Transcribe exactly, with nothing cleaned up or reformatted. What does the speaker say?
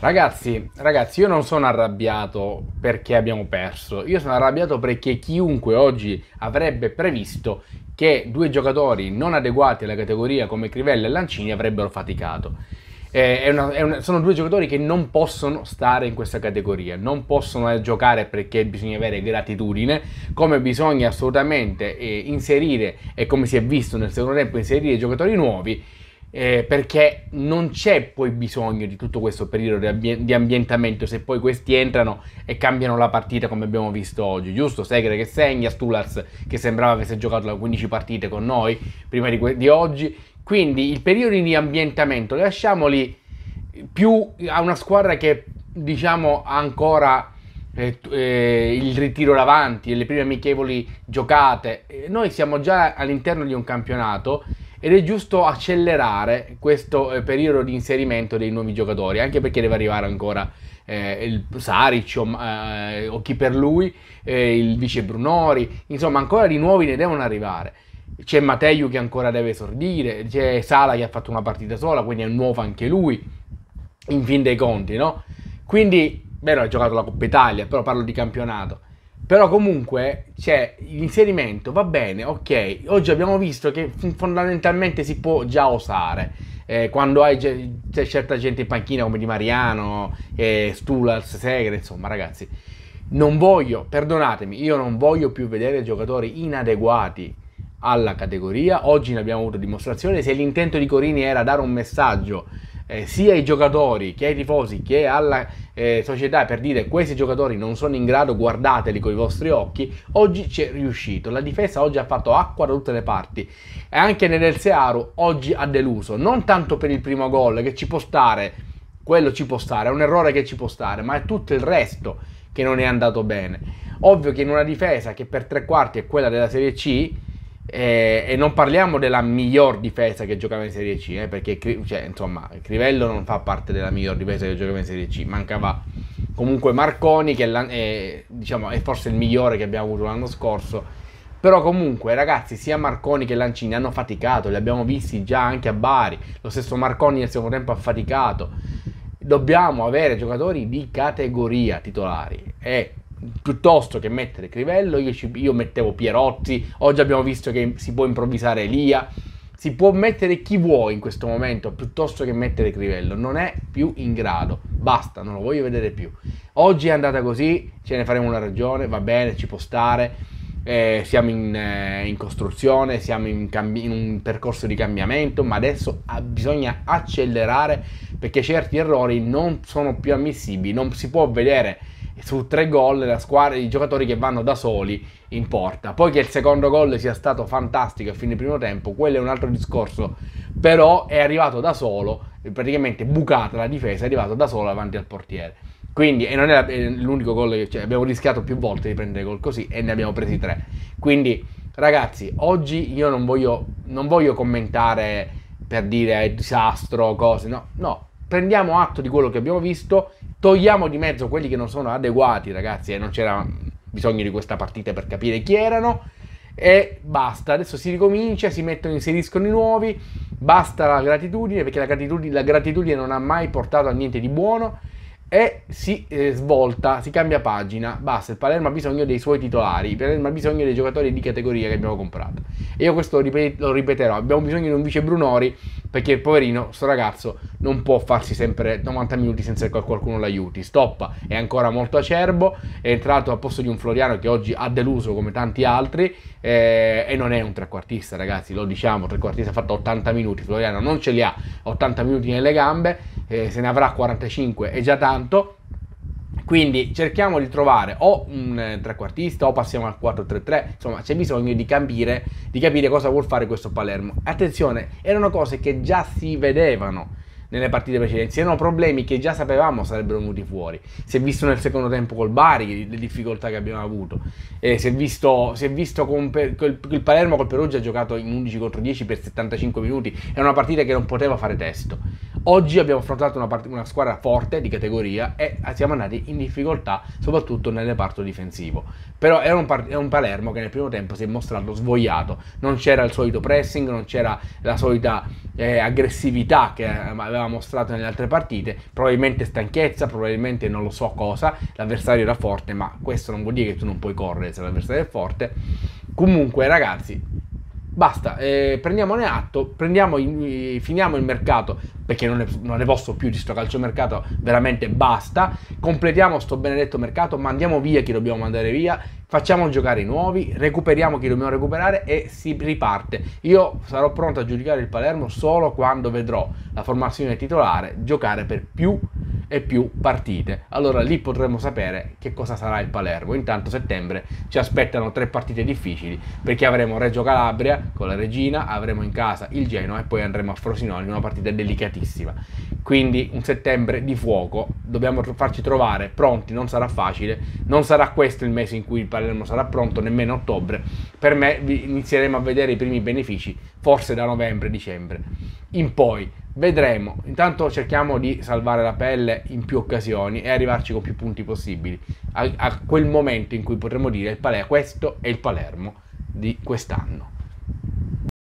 Ragazzi, ragazzi, io non sono arrabbiato perché abbiamo perso, io sono arrabbiato perché chiunque oggi avrebbe previsto che due giocatori non adeguati alla categoria come Crivella e Lancini avrebbero faticato. Eh, è una- è una- sono due giocatori che non possono stare in questa categoria, non possono eh, giocare perché bisogna avere gratitudine, come bisogna assolutamente eh, inserire, e come si è visto nel secondo tempo, inserire giocatori nuovi, eh, perché non c'è poi bisogno di tutto questo periodo di, ambien- di ambientamento se poi questi entrano e cambiano la partita come abbiamo visto oggi, giusto? Segre che segna, Stulaz che sembrava avesse giocato da quindici partite con noi prima di, que- di oggi, quindi il periodo di ambientamento lasciamoli più a una squadra che diciamo ha ancora eh, eh, il ritiro davanti e le prime amichevoli giocate. Eh, Noi siamo già all'interno di un campionato ed è giusto accelerare questo eh, periodo di inserimento dei nuovi giocatori, anche perché deve arrivare ancora eh, il Saric o, eh, o chi per lui, eh, il vice Brunori, insomma ancora di nuovi ne devono arrivare. C'è Mateu che ancora deve esordire, c'è Sala che ha fatto una partita sola, quindi è nuovo anche lui, in fin dei conti, no? Quindi, vero, ha giocato la Coppa Italia, però parlo di campionato. Però comunque c'è l'inserimento, va bene, ok. Oggi abbiamo visto che fondamentalmente si può già osare. Eh, quando hai c'è certa gente in panchina come Di Mariano, eh, Stulaz, Segre, insomma ragazzi, non voglio, perdonatemi, io non voglio più vedere giocatori inadeguati alla categoria. Oggi ne abbiamo avuto dimostrazione. Se l'intento di Corini era dare un messaggio eh, sia ai giocatori che ai tifosi che alla eh, società per dire questi giocatori non sono in grado, guardateli con i vostri occhi, oggi ci è riuscito. La difesa oggi ha fatto acqua da tutte le parti e anche nel Searu oggi ha deluso, non tanto per il primo gol che ci può stare, quello ci può stare, è un errore che ci può stare, ma è tutto il resto che non è andato bene. Ovvio che in una difesa che per tre quarti è quella della Serie C, eh, e non parliamo della miglior difesa che giocava in Serie C, eh, perché cioè, insomma Crivello non fa parte della miglior difesa che giocava in Serie C, mancava comunque Marconi che è, diciamo, è forse il migliore che abbiamo avuto l'anno scorso, però comunque ragazzi sia Marconi che Lancini hanno faticato, li abbiamo visti già anche a Bari, lo stesso Marconi nel secondo tempo ha faticato. Dobbiamo avere giocatori di categoria titolari e piuttosto che mettere Crivello io, ci, io mettevo Pierotti. Oggi abbiamo visto che si può improvvisare Elia, si può mettere chi vuoi in questo momento piuttosto che mettere Crivello, non è più in grado, basta, non lo voglio vedere più. Oggi è andata così, ce ne faremo una ragione, va bene, ci può stare. Eh, siamo in, eh, in costruzione, siamo in, cambi- in un percorso di cambiamento, ma adesso ah, bisogna accelerare perché certi errori non sono più ammissibili. Non si può vedere su tre gol la squadra, i giocatori che vanno da soli in porta. Poi che il secondo gol sia stato fantastico a fine primo tempo, quello è un altro discorso, però è arrivato da solo, praticamente bucata la difesa, è arrivato da solo davanti al portiere. Quindi, e non è, la, è l'unico gol che cioè, abbiamo rischiato più volte di prendere gol così e ne abbiamo presi tre. Quindi, ragazzi, oggi io non voglio, non voglio commentare per dire è disastro, cose, no, no. Prendiamo atto di quello che abbiamo visto, togliamo di mezzo quelli che non sono adeguati, ragazzi, e non c'era bisogno di questa partita per capire chi erano, e basta. Adesso si ricomincia, si mettono, inseriscono i nuovi, basta la gratitudine, perché la gratitudine, la gratitudine non ha mai portato a niente di buono, e si eh, svolta, si cambia pagina, basta. Il Palermo ha bisogno dei suoi titolari, il Palermo ha bisogno dei giocatori di categoria che abbiamo comprato, e io questo lo, ripet- lo ripeterò, abbiamo bisogno di un vice Brunori, perché poverino, sto ragazzo non può farsi sempre novanta minuti senza che qualcuno l'aiuti, stoppa, è ancora molto acerbo, è entrato al posto di un Floriano che oggi ha deluso come tanti altri, eh, e non è un trequartista, ragazzi, lo diciamo, trequartista ha fatto ottanta minuti, Floriano non ce li ha ottanta minuti nelle gambe, eh, se ne avrà quarantacinque è già tanto. Quindi cerchiamo di trovare o un eh, trequartista o passiamo al quattro tre tre, insomma c'è bisogno di capire, di capire cosa vuol fare questo Palermo. Attenzione, erano cose che già si vedevano nelle partite precedenti, erano problemi che già sapevamo sarebbero venuti fuori. Si è visto nel secondo tempo col Bari le difficoltà che abbiamo avuto, eh, si è visto, si è visto con per, col, il Palermo col Perugia ha giocato in undici contro dieci per settantacinque minuti, è una partita che non poteva fare testo. Oggi abbiamo affrontato una, part- una squadra forte di categoria e siamo andati in difficoltà soprattutto nel reparto difensivo. Però era un, par- era un Palermo che nel primo tempo si è mostrato svogliato, non c'era il solito pressing, non c'era la solita eh, aggressività che aveva mostrato nelle altre partite, probabilmente stanchezza, probabilmente non lo so cosa, l'avversario era forte, ma questo non vuol dire che tu non puoi correre se l'avversario è forte. Comunque ragazzi, basta, eh, prendiamone atto, prendiamo in, finiamo il mercato perché non ne, non ne posso più di sto calciomercato, veramente basta, completiamo sto benedetto mercato, mandiamo via chi dobbiamo mandare via, facciamo giocare i nuovi, recuperiamo chi dobbiamo recuperare e si riparte. Io sarò pronto a giudicare il Palermo solo quando vedrò la formazione titolare giocare per più e più partite. Allora lì potremo sapere che cosa sarà il Palermo. Intanto a settembre ci aspettano tre partite difficili perché avremo Reggio Calabria con la Regina, avremo in casa il Genoa e poi andremo a Frosinone in una partita delicatissima. Quindi un settembre di fuoco, dobbiamo farci trovare pronti, non sarà facile, non sarà questo il mese in cui il Palermo sarà pronto, nemmeno ottobre. Per me inizieremo a vedere i primi benefici forse da novembre-dicembre in poi. Vedremo, intanto cerchiamo di salvare la pelle in più occasioni e arrivarci con più punti possibili a, a quel momento in cui potremo dire il Palermo, questo è il Palermo di quest'anno.